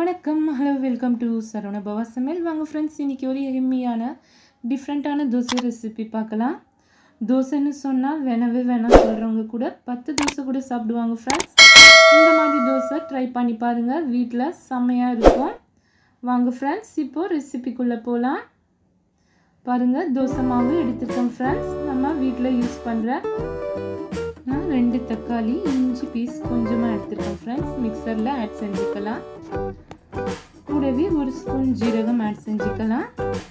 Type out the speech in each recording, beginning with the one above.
வணக்கம், hello, welcome to Saravana Bhava சமையல். வாங்க ஃப்ரெண்ட்ஸ், இன்றைக்கி ஒரு எளிமையான டிஃப்ரெண்ட்டான தோசை ரெசிபி பார்க்கலாம். தோசைன்னு சொன்னால் வேணாம் சொல்கிறவங்க கூட 10 தோசை கூட சாப்பிடுவாங்க ஃப்ரெண்ட்ஸ். இந்த மாதிரி தோசை ட்ரை பண்ணி பாருங்கள், வீட்டில் செம்மையாக இருக்கும். வாங்க ஃப்ரெண்ட்ஸ், இப்போது ரெசிபிக்குள்ளே போகலாம். பாருங்கள், தோசை மாவு எடுத்துருக்கோம் ஃப்ரெண்ட்ஸ். நம்ம வீட்டில் யூஸ் பண்ணுற 2 தக்காளி, இஞ்சி பீஸ் கொஞ்சமாக எடுத்துருக்கேன் ஃப்ரெண்ட்ஸ். மிக்சரில் ஆட் செஞ்சுக்கலாம். கூடவே 1 ஸ்பூன் ஜீரகம் ஆட் செஞ்சுக்கலாம்.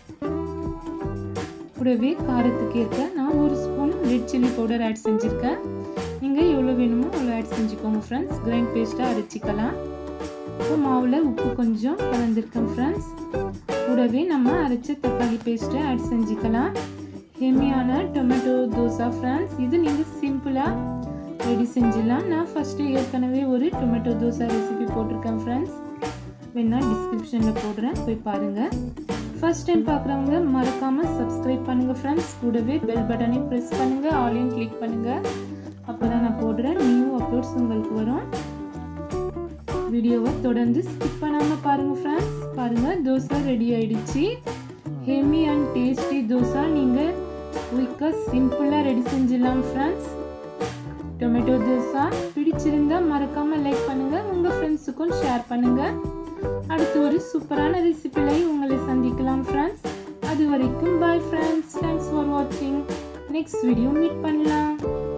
கூடவே காரத்துக்கு ஏற்ற நான் 1 spoon red chilli powder add செஞ்சுருக்கேன். நீங்கள் எவ்வளோ வேணுமோ அவ்வளோ ஆட் செஞ்சுக்கோங்க ஃப்ரெண்ட்ஸ். கிரைண்ட் பேஸ்ட்டாக அரைச்சிக்கலாம். இப்போ மாவில் உப்பு கொஞ்சம் கலந்துருக்கேன் ஃப்ரெண்ட்ஸ். கூடவே நம்ம அரைச்ச தக்காளி பேஸ்ட்டை ஆட் செஞ்சுக்கலாம். ஹெமியான டொமேட்டோ தோசை ஃப்ரெண்ட்ஸ். இது நீங்கள் சிம்பிளாக ரெடி செஞ்சிடலாம். நான் ஃபஸ்ட்டு ஏற்கனவே ஒரு டொமேட்டோ தோசை ரெசிபி போட்டிருக்கேன் ஃப்ரெண்ட்ஸ். வேணா டிஸ்கிரிப்ஷனில் போடுறேன், போய் பாருங்கள். ஃபர்ஸ்ட் டைம் பார்க்குறவங்க மறக்காமல் சப்ஸ்கிரைப் பண்ணுங்கள் ஃப்ரெண்ட்ஸ். கூடவே பெல் பட்டனையும் ப்ரெஸ் பண்ணுங்கள், ஆலையும் கிளிக் பண்ணுங்கள். அப்போ தான் நான் போடுறேன் நியூ அப்லோட்ஸ் உங்களுக்கு வரும். வீடியோவை தொடர்ந்து ஸ்கிப் பண்ணாமல் பாருங்கள் ஃப்ரெண்ட்ஸ். பாருங்கள், தோசை ரெடி ஆகிடுச்சு. ஹெமி அண்ட் டேஸ்டி தோசை நீங்கள் குயிக்காக சிம்பிளாக ரெடி செஞ்சிடலாம் ஃப்ரெண்ட்ஸ். டொமேட்டோ தோசை பிடிச்சிருந்தா மறக்காமல் லைக் பண்ணுங்கள், உங்கள் ஃப்ரெண்ட்ஸுக்கும் ஷேர் பண்ணுங்கள். அடுத்து ஒரு சூப்பரான ரெசிபிலையும் உங்களை சந்திக்கலாம் ஃப்ரெண்ட்ஸ். அது வரைக்கும் பாய் ஃப்ரெண்ட்ஸ். தேங்க்ஸ் ஃபார் வாட்சிங். நெக்ஸ்ட் வீடியோ மீட் பண்ணலாம்.